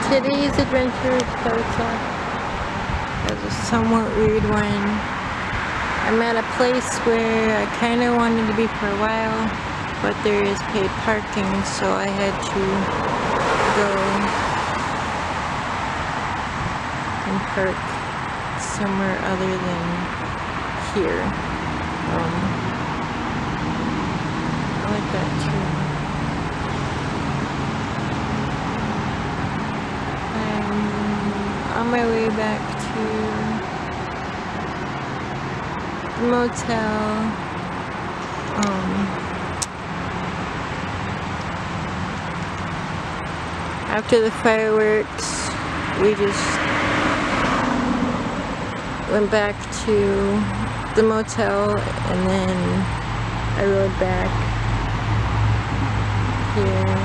Today's adventure starts off as a somewhat weird one. I'm at a place where I kind of wanted to be for a while, but there is paid parking, so I had to go and park somewhere other than here. I like that too. I'm on my way back to the motel. After the fireworks, we just went back to the motel, and then I rode back here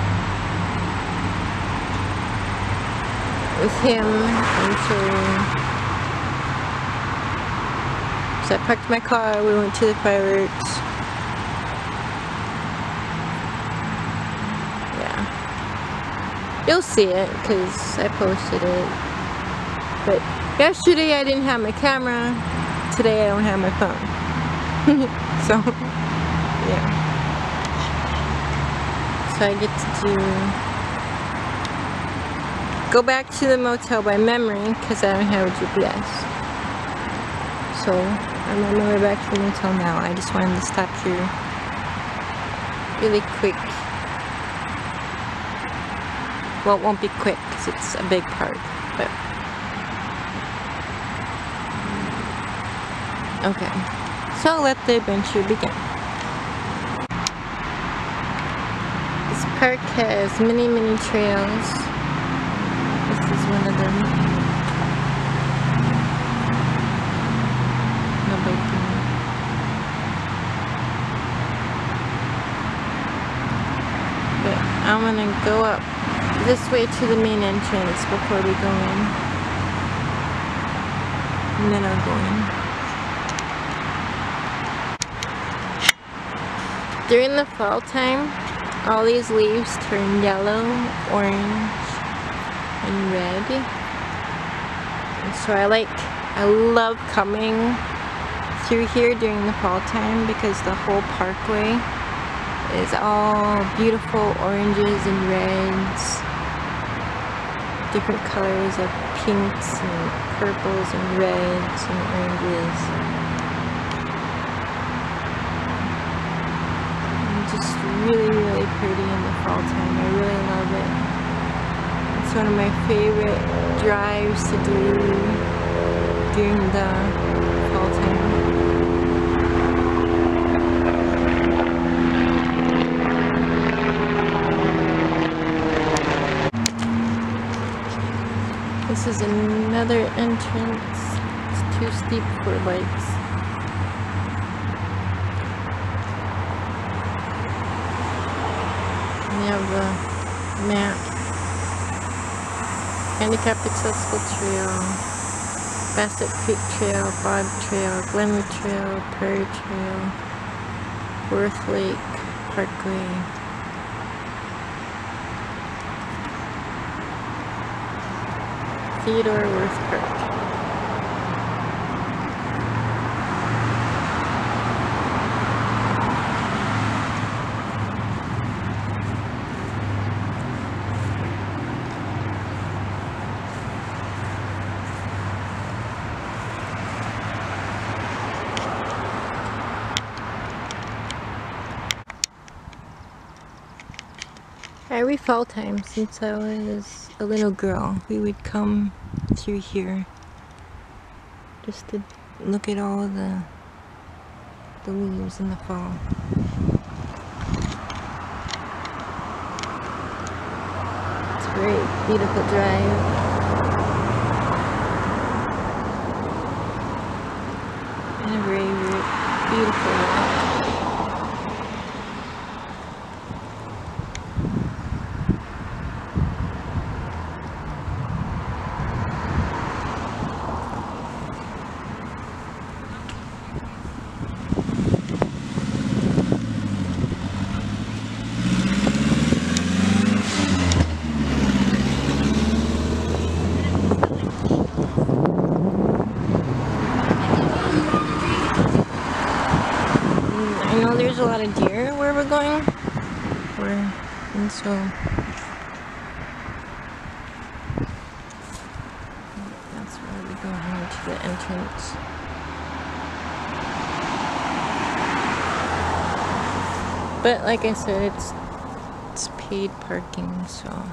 with him so I parked my car, we went to the fireworks. Yeah. You'll see it because I posted it. But yesterday I didn't have my camera. Today I don't have my phone. So, yeah. So I get to go back to the motel by memory because I don't have a GPS. So I'm on my way back to the motel now. I just wanted to stop here really quick. Well, it won't be quick because it's a big park, but okay. So let the adventure begin. This park has many trails. This is one of them. No biking. But I'm gonna go up this way to the main entrance before we go in. And then I'll go in. During the fall time, all these leaves turn yellow, orange, and red. And so I love coming through here during the fall time because the whole parkway is all beautiful oranges and reds, different colors of pinks and purples and reds and oranges. Just really pretty in the fall time. I really love it. It's one of my favorite drives to do during the fall time. This is another entrance. It's too steep for bikes. We have the map, handicapped accessible trail, Bassett Creek Trail, Bog Trail, Glenwood Trail, Prairie Trail, Wirth Lake Parkway. Theodore Wirth Park. Every fall time since I was a little girl, we would come through here just to look at all the leaves in the fall. It's a very beautiful drive. And a very beautiful walk. going. And so that's where we go into the entrance. But like I said, it's paid parking, so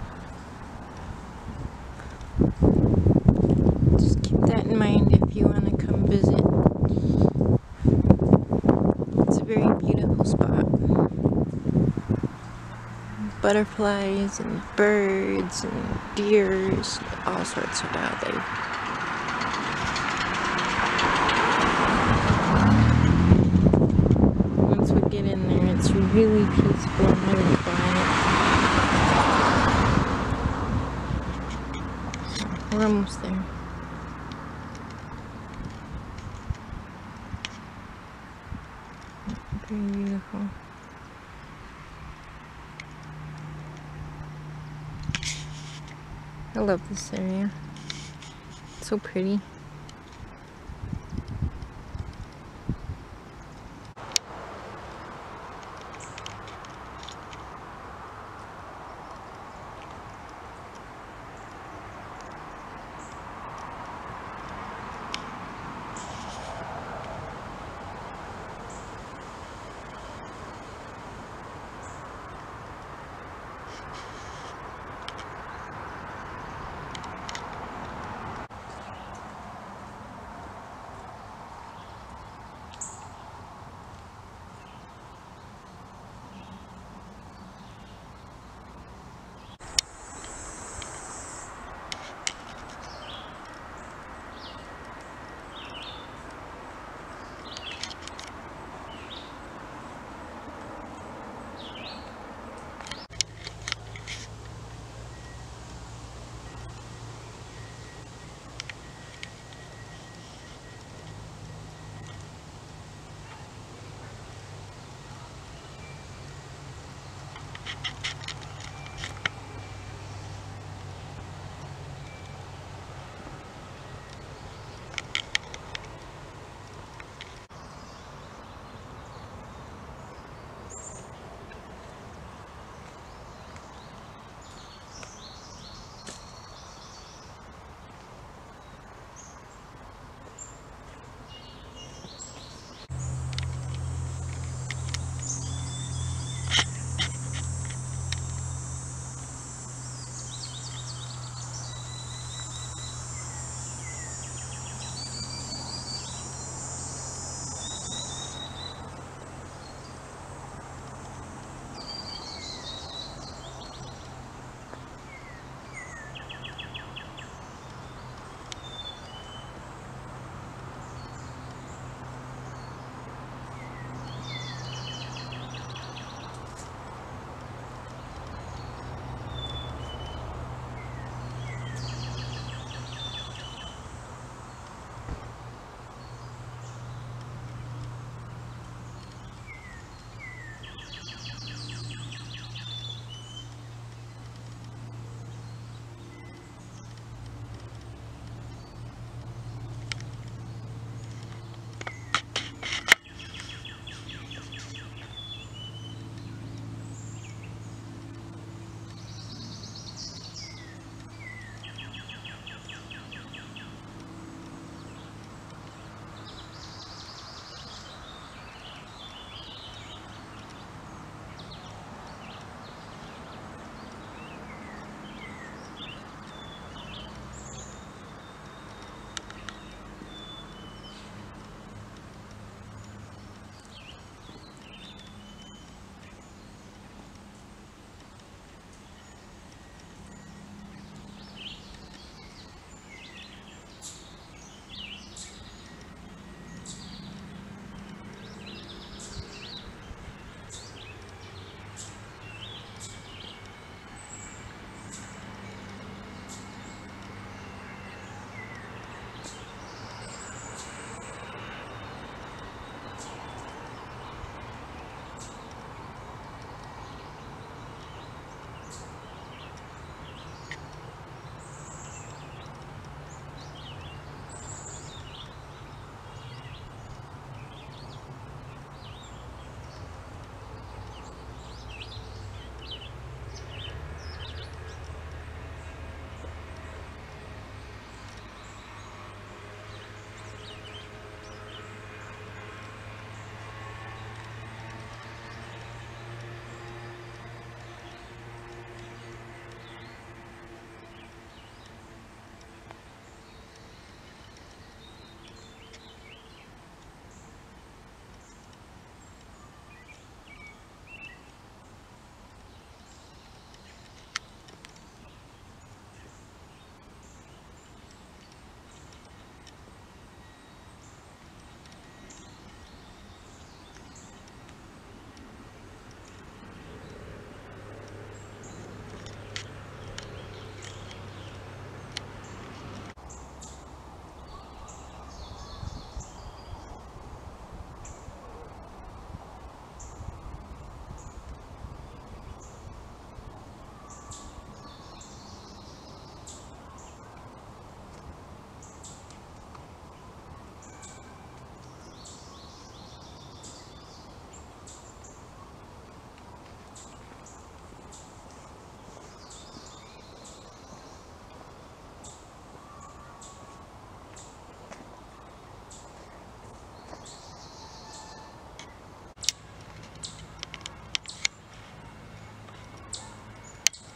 just keep that in mind if you want to come visit. It's a very beautiful spot. Butterflies and birds and deers, all sorts of wildlife. Once we get in there, it's really peaceful and really quiet. So we're almost there. Very beautiful. I love this area. It's so pretty.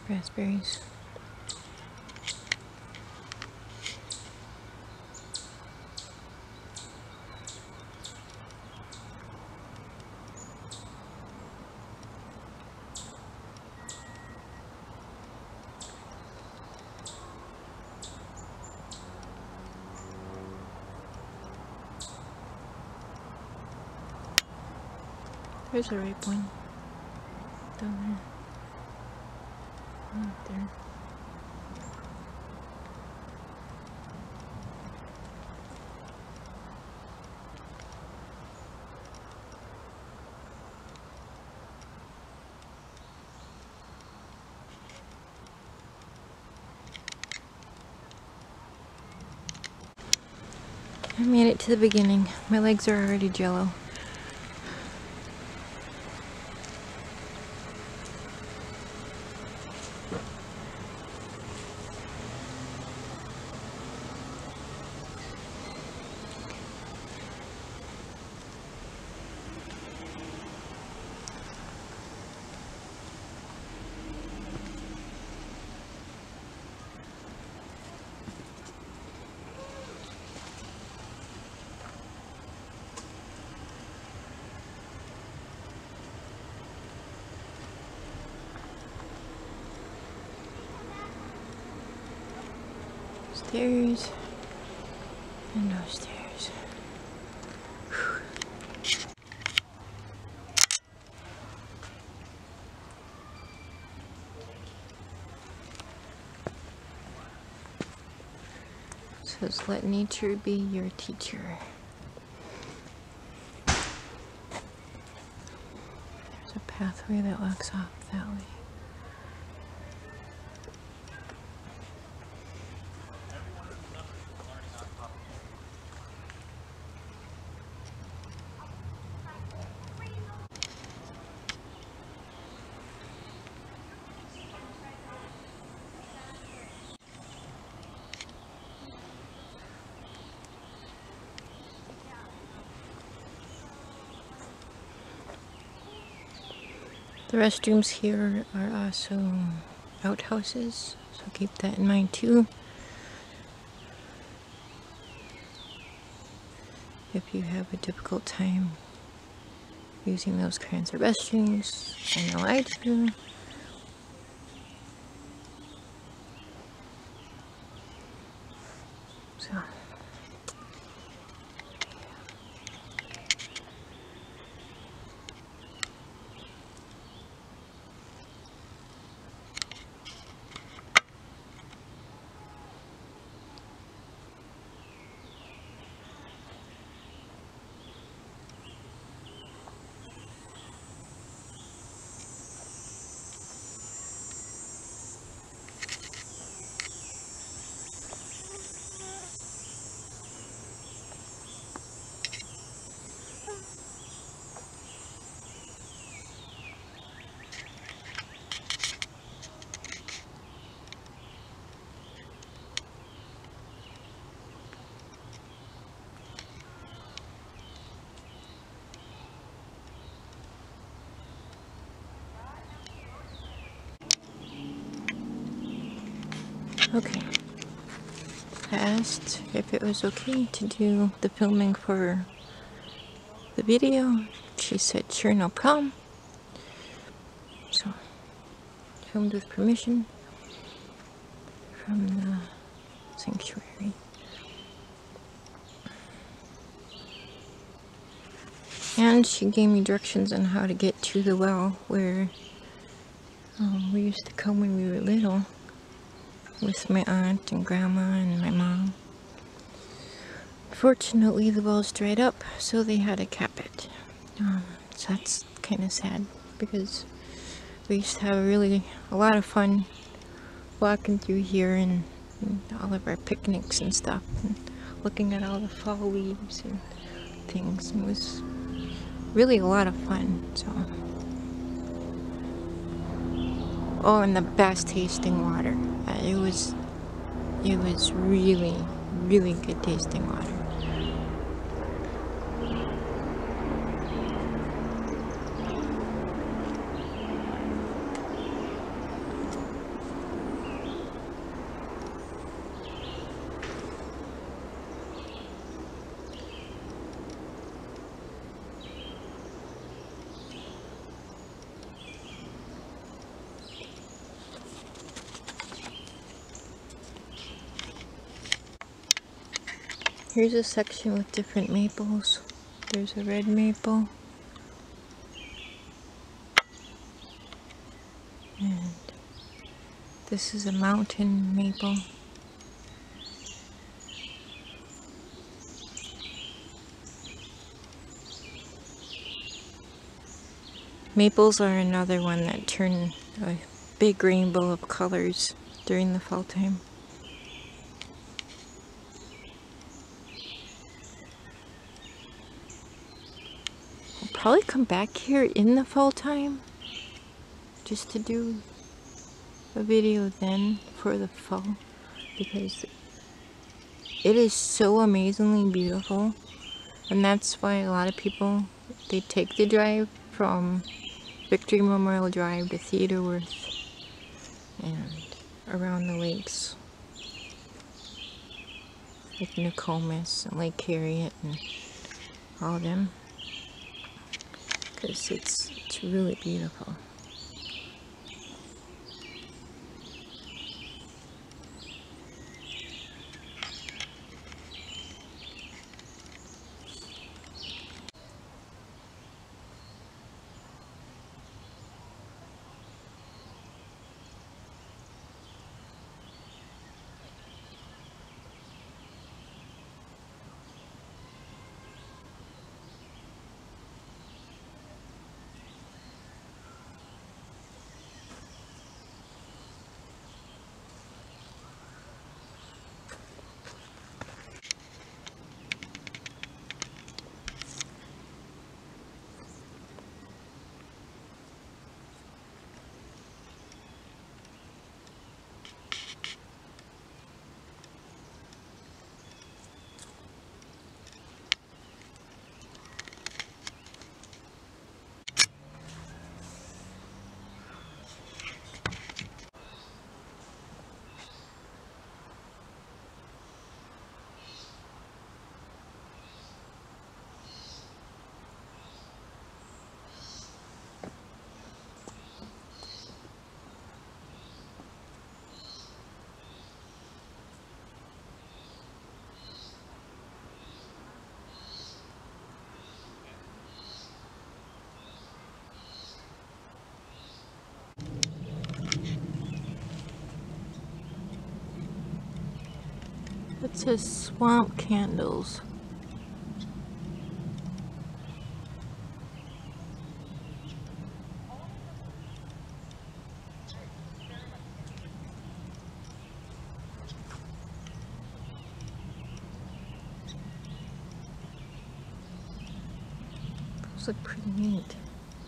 raspberries. There's a ripe one down there. Right there. I made it to the beginning. My legs are already jello. Stairs and no stairs. Whew. It says, let nature be your teacher. There's a pathway that walks off that way. The restrooms here are also outhouses, so keep that in mind too. If you have a difficult time using those kinds of restrooms, I know I do. So. Okay. I asked if it was okay to do the filming for the video. She said, sure, no problem. So, filmed with permission from the sanctuary. And she gave me directions on how to get to the well where we used to come when we were little with my aunt and grandma and my mom. Fortunately, the well's dried up, so they had to cap it. So that's kind of sad because we used to have a lot of fun walking through here and all of our picnics and stuff, and looking at all the fall leaves and things. It was really a lot of fun. So, oh, and the best tasting water. It was really, really good tasting water. Here's a section with different maples. There's a red maple. And this is a mountain maple. Maples are another one that turn a big rainbow of colors during the fall time. I'll probably come back here in the fall time just to do a video then for the fall, because it is so amazingly beautiful, and that's why a lot of people, they take the drive from Victory Memorial Drive to Theodore Wirth and around the lakes like Nokomis and Lake Harriet and all of them, because it's really beautiful. It says swamp candles. Those look pretty neat.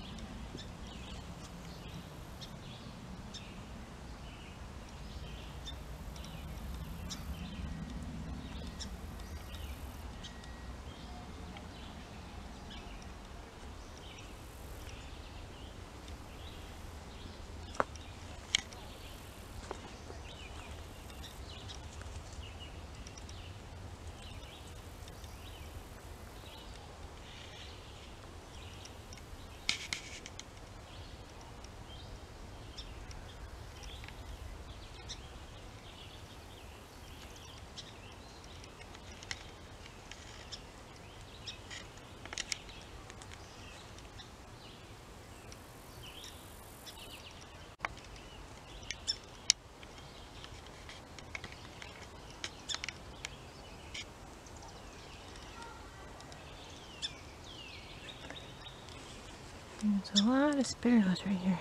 There's a lot of sparrows right here.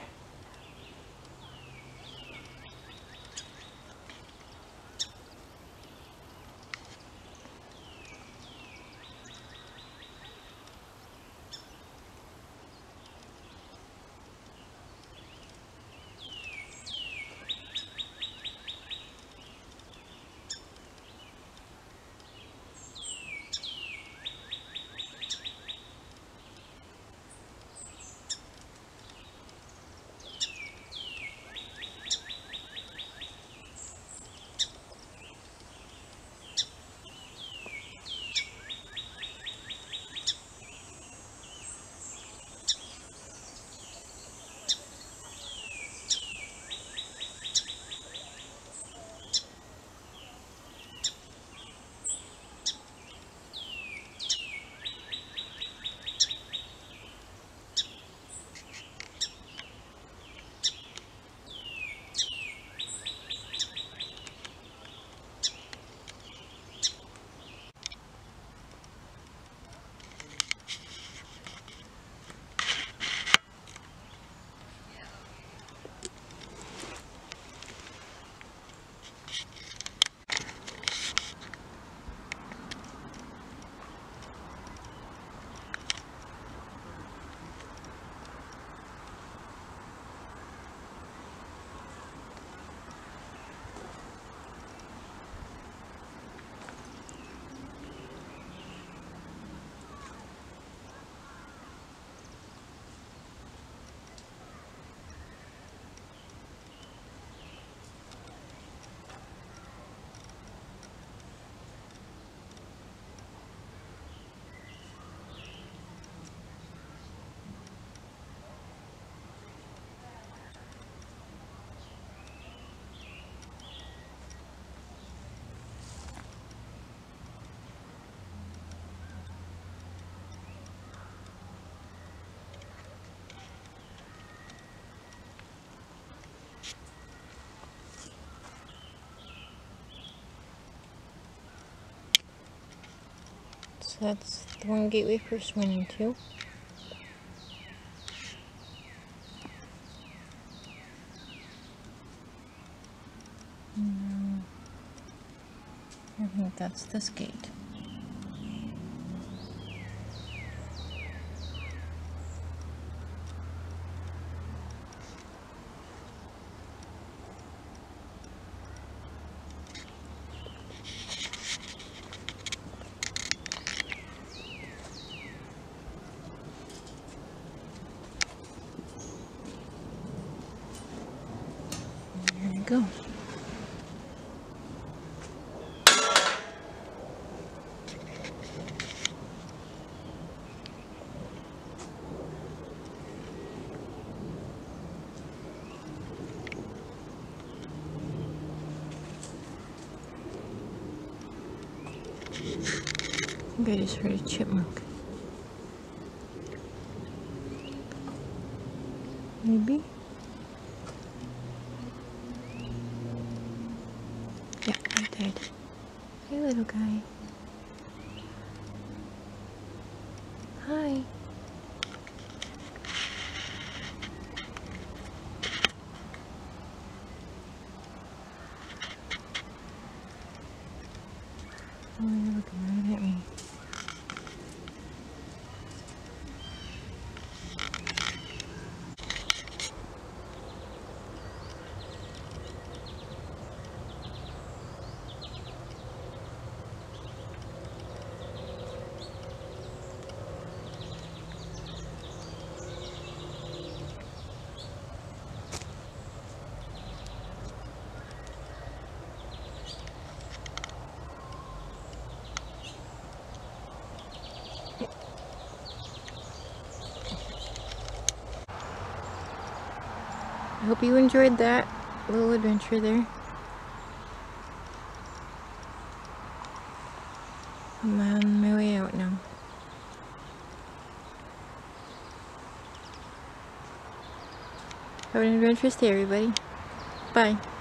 So that's the one gate we first went into. No, I think that's this gate. There we go. I think I just heard a chipmunk. Maybe? Yeah, I did. Hey, little guy. Hi. Oh, you're looking right at me. I hope you enjoyed that little adventure there. I'm on my way out now. Have an adventurous day, everybody. Bye.